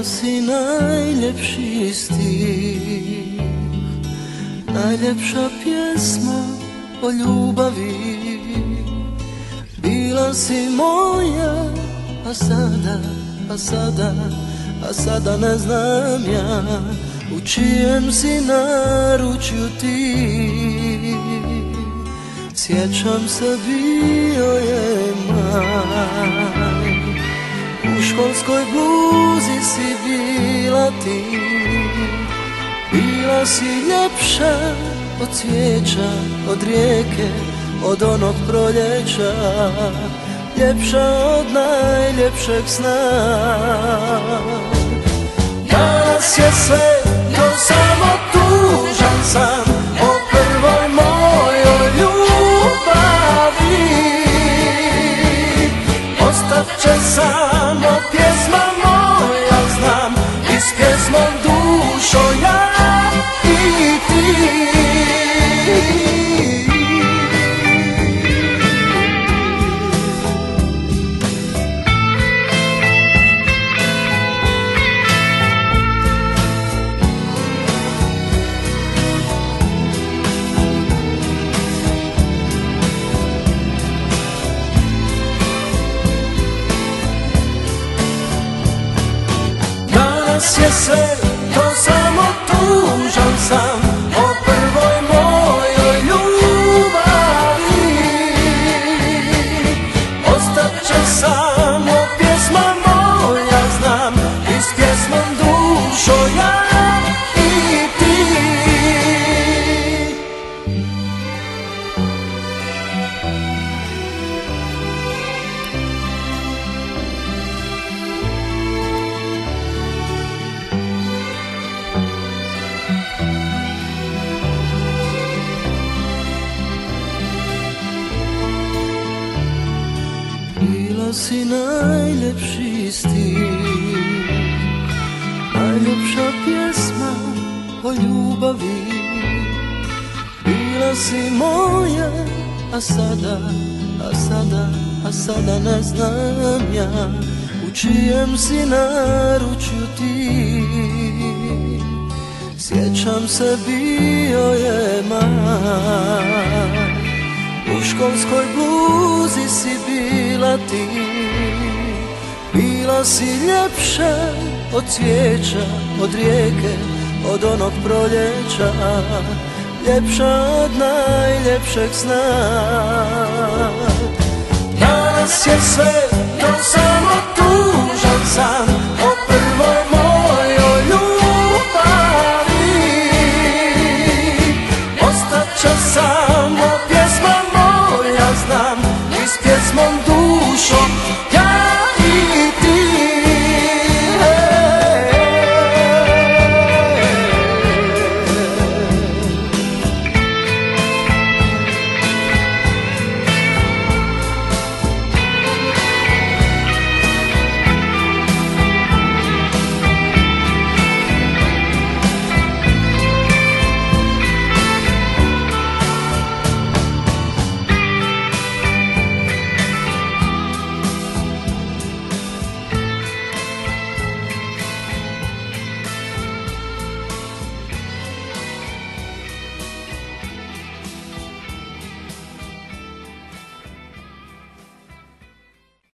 Bila si najljepši stih, najljepša pjesma o ljubavi. Bila si moja, a sada ne znam ja u čijem si naručju ti. Sjećam se, bio je maj, u školskoj bluzi si bila ti. Bila si ljepša od cvijeća, od rijeke, od onog proljeća, ljepša od najljepšeg sna. Danas je sve to samo tužan sam o prvoj mojoj ljubavi. Ostat će samo pjesma moja, znam, i s pjesmom dušo ja i ti. Danas je sve to samo tužan sam o prvoj mojoj ljubavi. Ostat će samo pjesma moja, znam, i s pjesmom dušo ja i ti. Bila si najljepši stih, najljepša pjesma o ljubavi. Bila si moja, a sada ne znam ja u čijem si naručju ti. Sjećam se, bio je maj, u školskoj bluzi si bila ti. Bila si ljepša od cvijeća, od rijeke, od onog proljeća, ljepša od najljepšeg sna. Danas je sve to samo tužan san